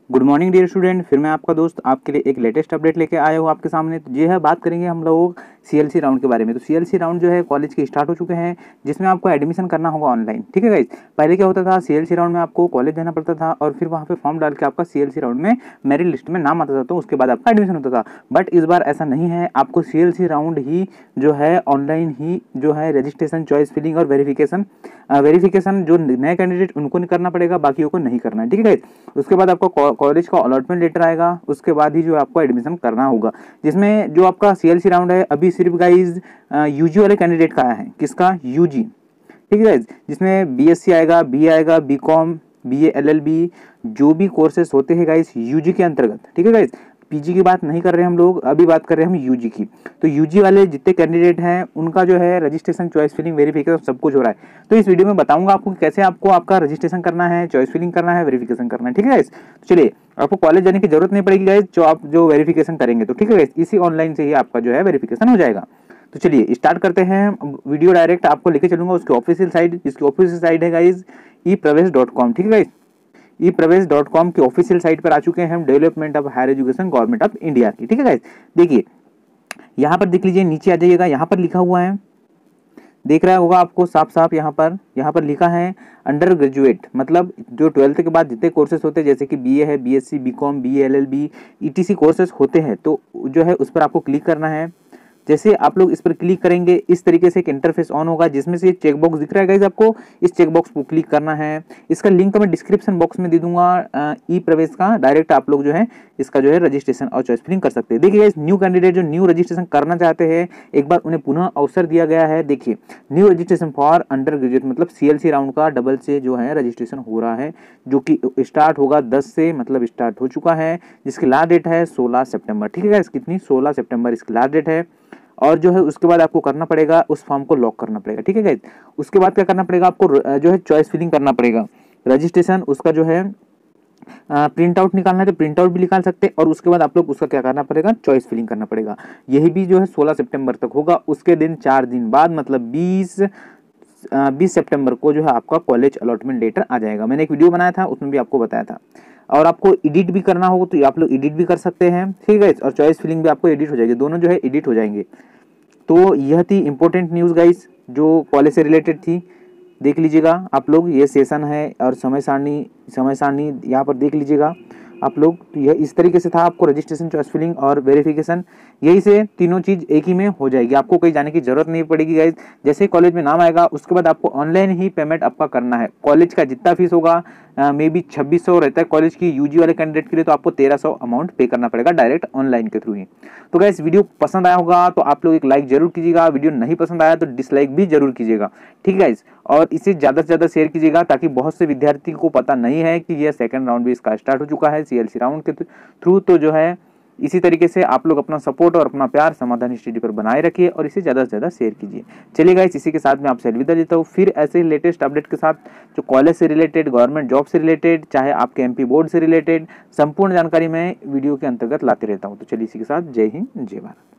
Good morning dear student, फिर मैं आपका दोस्त आपके लिए एक लेटेस्ट अपडेट लेके आया हूँ आपके सामने। तो ये है, बात करेंगे हम लोग सीएलसी राउंड के बारे में। तो सीएलसी राउंड जो है कॉलेज के स्टार्ट हो चुके हैं, जिसमें आपको एडमिशन करना होगा ऑनलाइन। ठीक है गाइस, पहले क्या होता था, सीएलसी राउंड में आपको कॉलेज जाना पड़ता था और फिर वहाँ पे फॉर्म डाल के आपका सीएलसी राउंड में मेरिट लिस्ट में नाम आता था, तो उसके बाद आपका एडमिशन होता था। बट इस बार ऐसा नहीं है, आपको सीएलसी राउंड ही जो है ऑनलाइन ही जो है रजिस्ट्रेशन, चॉइस फिलिंग और वेरिफिकेशन जो नए कैंडिडेट उनको नहीं करना पड़ेगा, बाकियों को नहीं करना है। ठीक है गाइस, उसके बाद आपको कॉलेज का अलॉटमेंट लेटर आएगा, उसके बाद ही जो आपको एडमिशन करना होगा। जिसमें जो आपका सीएलसी राउंड है अभी सिर्फ गाइज यूजी वाले कैंडिडेट का आया है। किसका? यूजी। ठीक है गाइज, जिसमें बीएससी आएगा, बी आएगा, बीकॉम, बीए, एलएलबी, जो भी कोर्सेस होते हैं गाइज यूजी के अंतर्गत। ठीक है गाइज, पीजी की बात नहीं कर रहे हम लोग, अभी बात कर रहे हैं हम यूजी की। तो यूजी वाले जितने कैंडिडेट हैं उनका जो है रजिस्ट्रेशन, चॉइस फिलिंग, वेरिफिकेशन सब कुछ हो रहा है। तो इस वीडियो में बताऊंगा आपको कि कैसे आपको आपका रजिस्ट्रेशन करना है, चॉइस फिलिंग करना है, वेरिफिकेशन करना है। ठीक है गाइस, तो चलिए, आपको कॉलेज जाने की जरूरत नहीं पड़ेगी गाइस, जो वेरिफिकेशन करेंगे। तो ठीक है गाइस, इसी ऑनलाइन से ही आपका जो है वेरिफिकेशन हो जाएगा। तो चलिए स्टार्ट करते हैं वीडियो। डायरेक्ट आपको लेके चलूंगा उसकी ऑफिशियल साइट। इसकी ऑफिशियल साइट है गाइज eप्रवेश.com। ठीक है गाइस, eप्रवेश.com की ऑफिशियल साइट पर आ चुके हैं हम, development of higher education government of India की। ठीक है गाइस, देखिए यहाँ पर देख लीजिए, नीचे आ जाइएगा, यहाँ पर लिखा हुआ है, देख रहा होगा आपको साफ साफ यहाँ पर लिखा है अंडर ग्रेजुएट, मतलब जो 12th के बाद जितने कोर्सेज होते हैं, जैसे कि बीए है, BSc, BCom, BA, LLB, ETC courses होते हैं, तो जो है उस पर आपको क्लिक करना है। जैसे आप लोग इस पर क्लिक करेंगे, इस तरीके से एक इंटरफेस ऑन होगा, जिसमें से चेक बॉक्स दिख रहा है गाइस आपको, इस चेक बॉक्स को क्लिक करना है। इसका लिंक मैं डिस्क्रिप्शन बॉक्स में दे दूंगा ई प्रवेश का, डायरेक्ट आप लोग जो है इसका जो है रजिस्ट्रेशन और चॉइस फिलिंग कर सकते हैं। देखिए गाइस, न्यू कैंडिडेट जो न्यू रजिस्ट्रेशन करना चाहते हैं, एक बार उन्हें पुनः अवसर दिया गया है। देखिए, new registration for under graduate, मतलब सीएलसी राउंड का डबल से जो है रजिस्ट्रेशन हो रहा है, जो कि स्टार्ट होगा 10 से, मतलब स्टार्ट हो चुका है, जिसकी लास्ट डेट है 16 सितंबर। ठीक है गाइस, कितनी? 16 सितंबर इसकी लास्ट डेट है। और जो है उसके बाद आपको करना पड़ेगा, उस फॉर्म को लॉक करना पड़ेगा। ठीक है गाइस, उसके बाद क्या करना पड़ेगा आपको, जो है चॉइस फिलिंग करना पड़ेगा। रजिस्ट्रेशन उसका जो है प्रिंट आउट निकालना है तो प्रिंट आउट भी निकाल सकते हैं, और उसके बाद आप लोग उसका क्या करना पड़ेगा, चॉइस फिलिंग करना पड़ेगा। यही भी जो है 16 सितंबर तक होगा। उसके दिन 4 दिन बाद, मतलब 20 सितंबर को जो है आपका कॉलेज अलॉटमेंट लेटर आ जाएगा। मैंने एक वीडियो बनाया था, उसमें भी आपको बताया था। और आपको एडिट भी करना होगा तो आप लोग एडिट भी कर सकते हैं। ठीक है, और चॉइस फिलिंग भी आपको एडिट हो जाएगी, दोनों जो है एडिट हो जाएंगे। तो यह थी इंपॉर्टेंट न्यूज़ गाइस, जो कॉलेज से रिलेटेड थी। देख लीजिएगा आप लोग, ये सेशन है और समय सारणी यहाँ पर देख लीजिएगा आप लोग। तो यह इस तरीके से था, आपको रजिस्ट्रेशन, चॉइस फिलिंग और वेरिफिकेशन, यही से तीनों चीज़ एक ही में हो जाएगी। आपको कहीं जाने की जरूरत नहीं पड़ेगी गाइज। जैसे ही कॉलेज में नाम आएगा, उसके बाद आपको ऑनलाइन ही पेमेंट आपका करना है। कॉलेज का जितना फीस होगा, मे बी 2600 रहता है कॉलेज की यूजी वाले कैंडिडेट के लिए, तो आपको 1300 अमाउंट पे करना पड़ेगा डायरेक्ट ऑनलाइन के थ्रू ही। तो गाइस, वीडियो पसंद आया होगा तो आप लोग एक लाइक जरूर कीजिएगा, वीडियो नहीं पसंद आया तो डिसलाइक भी जरूर कीजिएगा। ठीक है गाइस, और इसे ज़्यादा से ज़्यादा शेयर कीजिएगा, ताकि बहुत से विद्यार्थी को पता नहीं है कि यह सेकंड राउंड भी इसका स्टार्ट हो चुका है सीएलसी राउंड के थ्रू। तो जो है इसी तरीके से आप लोग अपना सपोर्ट और अपना प्यार समाधान स्टडी पर बनाए रखिए और इसे ज़्यादा से ज़्यादा शेयर कीजिए। चलिए गाइस, इसी के साथ मैं आपसे अलविदा लेता हूँ। फिर ऐसे लेटेस्ट अपडेट के साथ, जो कॉलेज से रिलेटेड, गवर्नमेंट जॉब से रिलेटेड, चाहे आपके एमपी बोर्ड से रिलेटेड, संपूर्ण जानकारी मैं वीडियो के अंतर्गत लाते रहता हूँ। तो चलिए इसी के साथ जय हिंद, जय भारत।